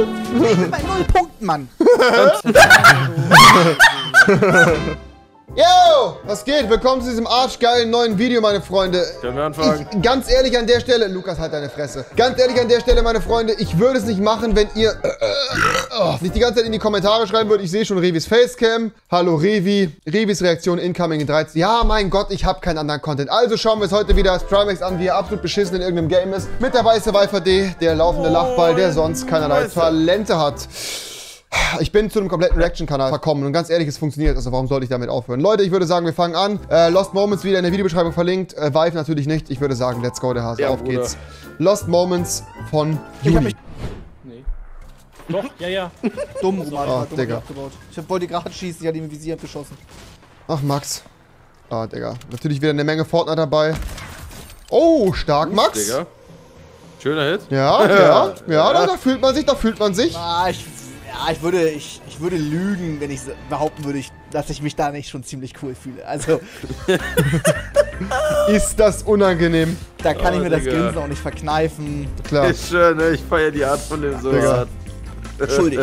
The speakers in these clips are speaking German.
Ich bin bei 0 Punkten, Mann. Yo, was geht? Willkommen zu diesem arschgeilen neuen Video, meine Freunde. Können wir anfangen? Ganz ehrlich an der Stelle, Lukas, halt deine Fresse. Ganz ehrlich an der Stelle, meine Freunde, ich würde es nicht machen, wenn ihr nicht die ganze Zeit in die Kommentare schreiben würdet. Ich sehe schon Revis Facecam. Hallo Revi. Revis Reaktion incoming in 13. Ja, mein Gott, ich habe keinen anderen Content. Also schauen wir uns heute wieder Trimax an, wie er absolut beschissen in irgendeinem Game ist. Mit der weiße Viper D, der laufende Lachball, der sonst keinerlei Talente hat. Ich bin zu einem kompletten Reaction-Kanal verkommen und ganz ehrlich, es funktioniert, also warum sollte ich damit aufhören? Leute, ich würde sagen, wir fangen an. Lost Moments wieder in der Videobeschreibung verlinkt, Vive natürlich nicht. Ich würde sagen, let's go, der Hase, ja, auf geht's. Lost Moments von Juli. Nee. Doch, ja. Dumm, Roman, oh, Digga. abgebaut. Ich wollte gerade schießen, ich hatte ihm im Visier geschossen. Ach, Max. Ah, Digga. Natürlich wieder eine Menge Fortnite dabei. Oh, stark, Max. Digga. Schöner Hit. Ja, da fühlt man sich, Ah, ich würde lügen, wenn ich behaupten würde, dass ich mich da nicht schon ziemlich cool fühle. Also. Ist das unangenehm. Da kann ich mir das Grinsen auch nicht verkneifen. Klar. Ist schön, ne? Ich feiere die Art von dem so. Schuldig.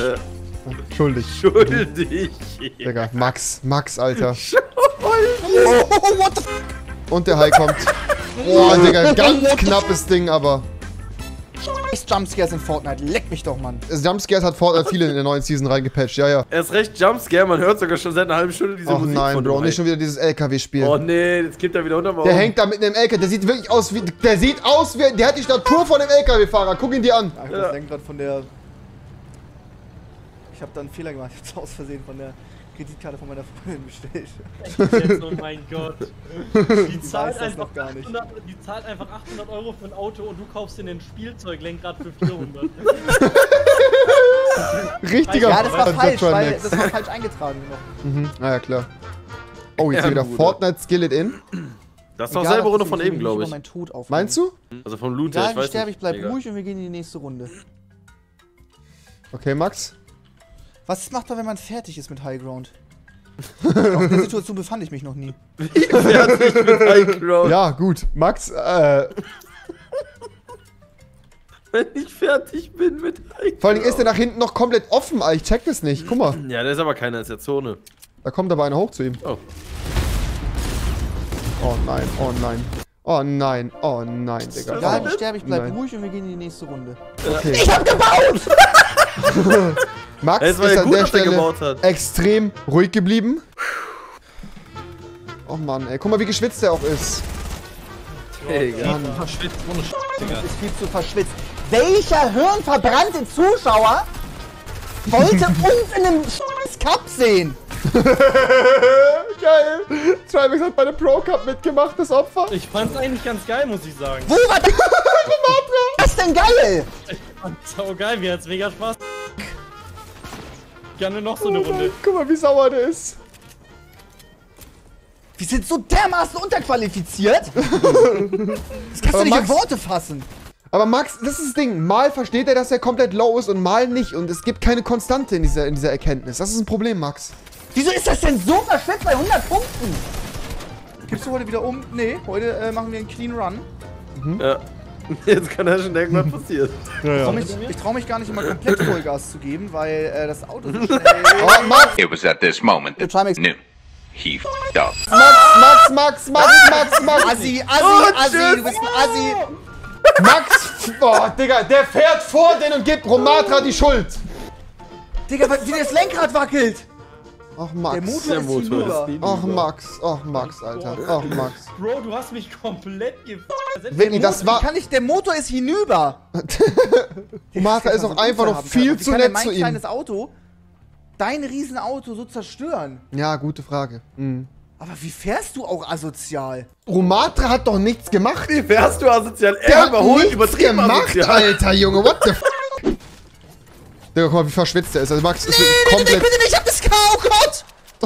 Digga, Max, Alter. Oh, what the f. Und der High kommt. Oh, Digga, ganz knappes Ding, aber. Jumpscares in Fortnite, leck mich doch, Mann. Jumpscares hat Fortnite viele in der neuen Season reingepatcht, ja. Er ist recht Jumpscare, man hört sogar schon seit einer halben Stunde diese Musik nein, von Bro, nicht schon wieder dieses LKW-Spiel. Oh nee, jetzt kippt er wieder unter. Der hängt da mitten im LKW, der sieht wirklich aus wie, der hat die Statur von dem LKW-Fahrer, guck ihn dir an. Ja, das Lenkrad von der... Ich habe da einen Fehler gemacht, ich hab's aus Versehen von der Kreditkarte von meiner Freundin bestellt. Jetzt, oh mein Gott. Die zahlt einfach 800 Euro für ein Auto und du kaufst dir ein Spielzeuglenkrad für 400. Richtiger. Ja, das war falsch, weil das war falsch eingetragen noch. Ja, klar. Oh, jetzt wieder Fortnite Skillet in. Das ist doch selbe Runde von eben, glaube ich. Meinst du? Also vom Loot her, ich weiß nicht. Ich bleib ruhig und wir gehen in die nächste Runde. Okay, Max. Was macht man, wenn man fertig ist mit High Ground? Auf der Situation befand ich mich noch nie. Fertig mit High Ground. Ja, gut. Max, Wenn ich fertig bin mit High Ground. Vor allem ist der nach hinten noch komplett offen, Alter. Ich check das nicht. Guck mal. Ja, der ist aber keiner, ist der Zone. Da kommt aber einer hoch zu ihm. Oh. Oh nein, oh nein. Oh nein, oh nein, Digga. Ja, ich sterbe, ich bleib ruhig und wir gehen in die nächste Runde. Okay. Ich hab gebaut! Max ist an der Stelle extrem ruhig geblieben. Oh Mann, ey. Guck mal, wie geschwitzt der auch ist. Digga. Verschwitzt ohne Digga. Das ist viel zu verschwitzt. Welcher hirnverbrannte Zuschauer wollte uns in einem Cup sehen? Geil. Trimax hat bei dem Pro Cup mitgemacht, das Opfer. Ich fand's eigentlich ganz geil, muss ich sagen. Wo war das? Was denn geil? Ich fand's sau geil, mir hat's mega Spaß. Gerne noch so eine Runde. Guck mal, wie sauer der ist. Wir sind so dermaßen unterqualifiziert. Das kannst du nicht in Worte fassen. Aber Max, das ist das Ding. Mal versteht er, dass er komplett low ist und mal nicht. Und es gibt keine Konstante in dieser Erkenntnis. Das ist ein Problem, Max. Wieso ist das denn so verschwitzt bei 100 Punkten? Gibst du heute wieder um? Nee, heute machen wir einen Clean Run. Ja. Jetzt kann ja schon denken, was passiert. Ja. Ich trau mich gar nicht immer komplett Vollgas zu geben, weil das Auto so schnell... Oh, Max! It was at this moment that Trimax. knew he f***ed up. Max! Assi, du bist ein Assi! Max! Oh, Digga, der fährt vor den und gibt Romatra die Schuld. Digga, wie das Lenkrad wackelt! Ach, Max. Der Motor ist hinüber. Ach, Max, Alter. Ach, Max. Bro, du hast mich komplett Wirklich, das war... Der Motor ist hinüber! Romatra ist auch einfach noch viel zu nett zu mein ihm. kleines Auto, dein Riesenauto so zerstören? Ja, gute Frage. Aber wie fährst du auch asozial? Romatra hat doch nichts gemacht. Wie fährst du asozial? Der Er hat überholt, nichts übertrieben gemacht, asozial. Alter, Junge. What the f***? Digga, guck mal, wie verschwitzt der ist. Also Max ist wirklich komplett... Bitte nicht, ich hab das K, oh Gott!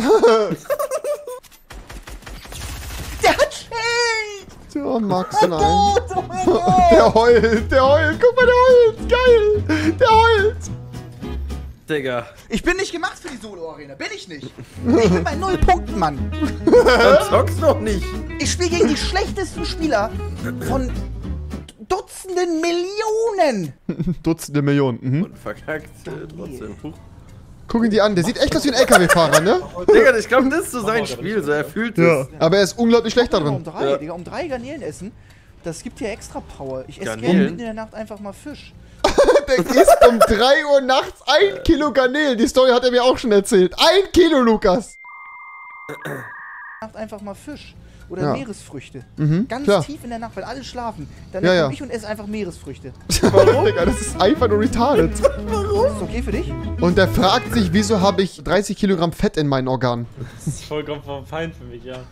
Der hat Shade! Oh, Max, nein. Oh mein Gott! Der heult. Guck mal, der heult. Geil. Der heult. Digga. Ich bin nicht gemacht für die Solo-Arena, bin ich nicht. Ich bin bei 0 Punkten, Mann. Dann zockst doch nicht. Ich spiele gegen die schlechtesten Spieler von Dutzenden Millionen. Dutzende Millionen. Mhm. Und verkackt trotzdem. Huch. Guck ihn die an, der sieht echt aus wie ein LKW-Fahrer, ne? Digga, ich glaube, das ist so sein Spiel, so er fühlt es. Aber er ist unglaublich schlecht da Um drin. 3, Ja. Digga, um 3 Garnelen essen. Das gibt hier extra Power. Ich esse gerne Garnelen? mitten in der Nacht einfach mal Fisch. Der isst um 3 Uhr nachts 1 Kilo Garnelen. Die Story hat er mir auch schon erzählt. 1 Kilo, Lukas. Nacht einfach mal Fisch. Oder Ja. Meeresfrüchte. Mhm, Ganz klar. tief in der Nacht, weil alle schlafen. Dann Ja, komme ja. ich und esse einfach Meeresfrüchte. Warum? Digga, das ist einfach nur retarded. Ist das okay für dich? Und der fragt sich, wieso habe ich 30 Kilogramm Fett in meinen Organen? Das ist vollkommen fein für mich, ja.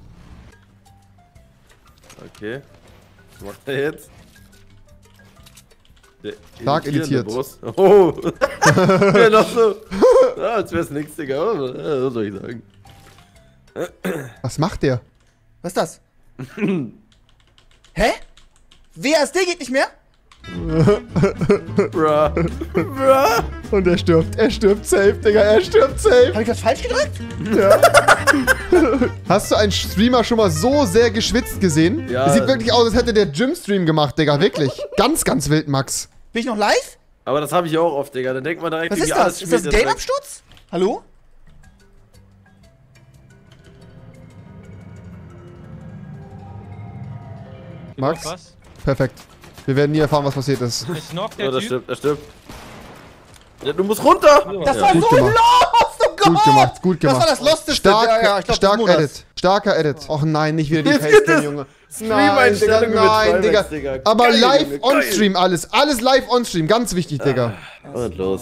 Okay. Was macht er jetzt? Der Stark irritierende irritiert. Boss. Oh! Ja, noch so. Ja, als wär's nix, Digga. Was soll ich sagen? Was macht der? Was ist das? Hä? WASD geht nicht mehr? Bruh. Bruh. Und er stirbt safe, Digga, er stirbt safe. Habe ich das falsch gedrückt? Hast du einen Streamer schon mal so sehr geschwitzt gesehen? Ja. Das sieht wirklich aus, als hätte der Gym-Stream gemacht, Digga, wirklich. Ganz, ganz wild, Max. Bin ich noch live? Aber das habe ich auch oft, Digga. Dann denkt man direkt, Was irgendwie ist das? alles Ist das ein spielt jetzt Game-Absturz? Hallo? Max? Was? Perfekt. Wir werden nie erfahren, was passiert ist. Ich knock weg. der Oh, das Typ. stimmt, das stimmt. Ja, du musst runter! Das war Gut so gemacht. lost, oh Gott! Gut gemacht, gut gemacht. Das war das Losteste. Stark, Ja, ich glaub, stark des Monats. Edit. Starker Edit. Och nein, nicht wieder die Jetzt Facecam, gibt es Junge. Stream-Einstellungen mit nein, Digga. Trimax, Digga. Aber Geil, live Junge, on-stream alles. Alles live on-stream. Ganz wichtig, Digga. Und los.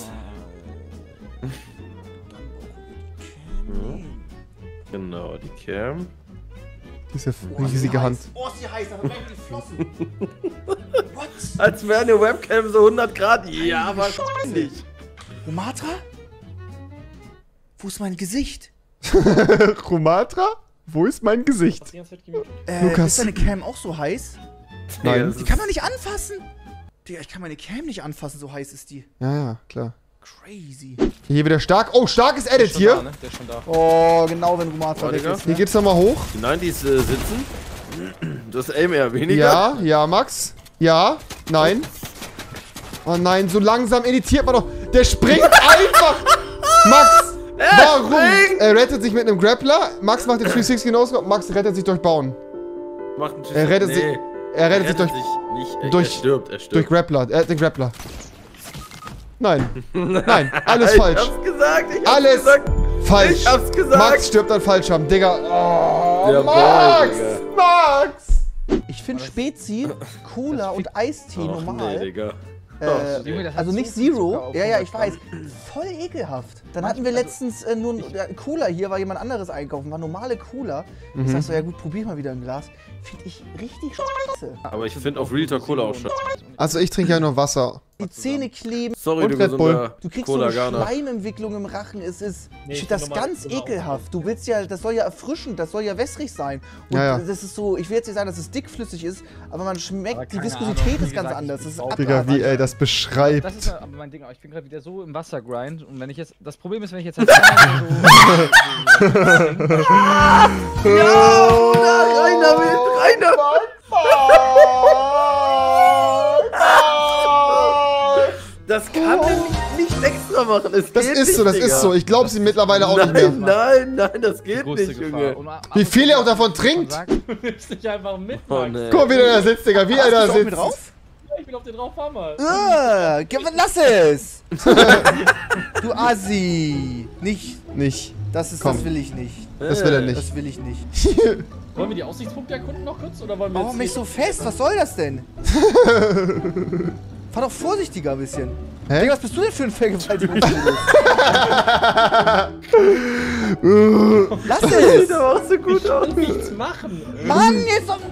Genau, die Cam. Diese riesige Hand. Oh, ist die heiß, aber gleich die Flossen. What? Als wäre eine Webcam so 100 Grad. Ja, wahrscheinlich. Romatra? Wo ist mein Gesicht? Romatra? Wo ist mein Gesicht? Die ganze Zeit gemutet. Lukas. Ist deine Cam auch so heiß? Nein. Die kann man nicht anfassen. Digga, ich kann meine Cam nicht anfassen, so heiß ist die. Ja, ja, klar. Crazy. Hier wieder stark. Oh, starkes Edit Schon hier. Da, ne? Der ist schon da. Oh, genau, wenn Romatra Oh, weg Digga. ist. Hier geht's nochmal hoch. Die 90s sitzen. Das Aim eher weniger. Ja, ja, Max. Ja, nein. Oh nein, so langsam editiert man doch. Der springt einfach. Max, warum? Er rettet sich mit einem Grappler. Max macht den 360 No-Scope. Max rettet sich durch Bauen. Macht einen Er rettet sich. Er rettet sich durch nicht. durch- Er stirbt, er durch stirbt. Grappler. Er hat den Grappler. Nein. Nein, alles falsch. Ich hab's gesagt, ich hab's Alles gesagt. falsch. Ich hab's gesagt. Max stirbt an Fallschirm. Digga. Oh, Der Boy, Max. Digga. Max. Ich finde Spezi, Cola und Eistee Och, normal. nee, Digga. Junge, das hat Also so nicht viel Zero. Zucker auf Ja, ja, ich 100 weiß. Voll ekelhaft. Dann hatten wir letztens nur einen Cola hier, war jemand anderes einkaufen, war normale Cola. Ich sag so, ja gut, probier mal wieder ein Glas. Finde ich richtig scheiße. Aber ich finde auf Real Talk Cola auch schon. Also ich trinke ja nur Wasser. Die Zähne kleben. Sorry, Und du Red Bull. gesunder Du kriegst Cola so eine Ghana. Schleimentwicklung im Rachen. Es ist, Nee, ich ich finde das find normal- ganz normal. ekelhaft. Du willst ja, das soll ja erfrischend, das soll ja wässrig sein. Und Ja, ja. das ist so, ich will jetzt nicht sagen, dass es dickflüssig ist, aber man schmeckt, Aber die keine Viskosität Ahnung, ist wie ganz gesagt, anders. ich Das ist brauch- Digga, abartig. wie er das beschreibt. Das ist ja aber mein Ding, aber ich bin gerade wieder so im Wassergrind und wenn ich jetzt, das Problem ist, wenn ich jetzt halt Rein damit, rein damit. Das kann er nicht extra machen. Es Das geht ist nicht, so, das Digga. ist so. Ich glaube sie mittlerweile auch nicht mehr. Nein, das geht größte nicht, Gefahr. Junge. Und ab Wie und viel zu er auch davon man trinkt. sagt, Du nimmst dich einfach mit, Oh, Max. nee. Guck mal, wie der da sitzt, Digga. Wie er da Bist du auch mit sitzt. drauf? Ich bin auf den drauf, fahr mal. Lass es! Du Assi! Nicht, Nicht. das ist, Komm. das will ich nicht. Das will er nicht. Das will ich nicht. Wollen wir die Aussichtspunkte erkunden noch kurz? Oder wollen wir Warum jetzt mich so fest? Was soll das denn? Fahr doch vorsichtiger ein bisschen. Hä? Digga, was bist du denn für ein Vergewaltigungsmodus? Lass Sieht es! aber auch so gut aus. nichts machen? Mann, jetzt doch...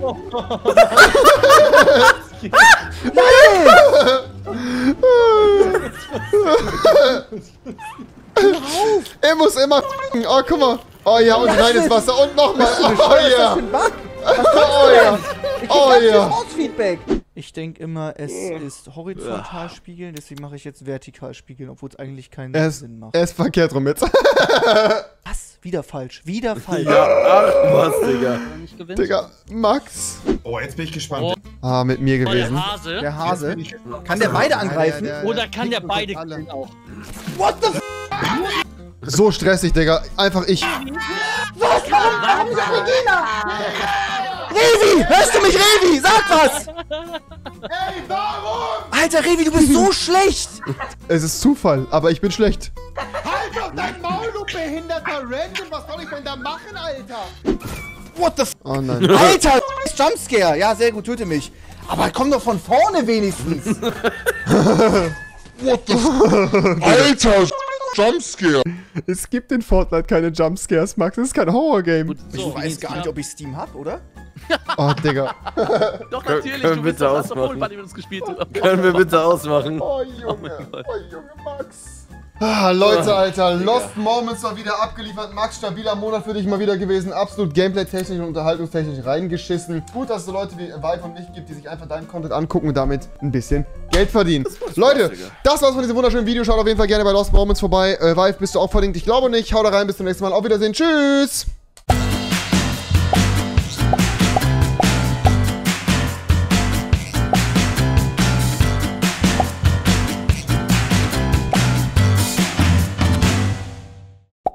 Er muss immer. Oh, guck mal. Oh ja, und rein ins Wasser. Und nochmal. Oh Was ist das ja. für ein Bug? Oh ja. Ich krieg Oh ganz viel ja. Force-Feedback. Ich denke immer, es ist horizontal spiegeln, deswegen mache ich jetzt vertikal spiegeln, obwohl es eigentlich keinen Sinn macht. Er ist verkehrt rum jetzt. Was? Wieder falsch. Wieder falsch. Ja, ach was, Digga. Nicht gewinnst. Digga, Max. Oh, jetzt bin ich gespannt. Ah, mit mir Oh, der gewesen. Hase. Der Hase. Jetzt bin ich- Kann der beide angreifen? Oder kann der Pick beide bekommt alle. killen auch? What the f? So stressig, Digga. Einfach ich. Revi! Hörst du mich, Revi? Sag was! Ey, warum? Alter, Revi, du bist so schlecht! Es ist Zufall, aber ich bin schlecht. Halt doch dein Maul, du behinderter Random. Was soll ich denn da machen, Alter? What the f? Oh nein. Alter! Jumpscare! Ja, sehr gut, töte mich. Aber komm doch von vorne wenigstens! Alter, Jumpscare. Es gibt in Fortnite keine Jumpscares, Max. Es ist kein Horror-Game. Ich weiß gar nicht, ob ich Steam hab, oder? Oh, Digga. Doch, natürlich, Können du bist bitte doch das ausmachen. Party mit uns gespielt. Können wir bitte ausmachen? Oh, Junge. Oh, Junge, Max. Ah, Leute, Alter, Lost Moments war wieder abgeliefert. Max, stabiler Monat für dich mal wieder gewesen. Absolut gameplay-technisch und unterhaltungstechnisch reingeschissen. Gut, dass es so Leute wie Vive und mich gibt, die sich einfach deinen Content angucken und damit ein bisschen Geld verdienen. Leute, das war's von diesem wunderschönen Video. Schaut auf jeden Fall gerne bei Lost Moments vorbei. Vive, bist du auch verlinkt? Ich glaube nicht. Hau da rein, bis zum nächsten Mal. Auf Wiedersehen. Tschüss.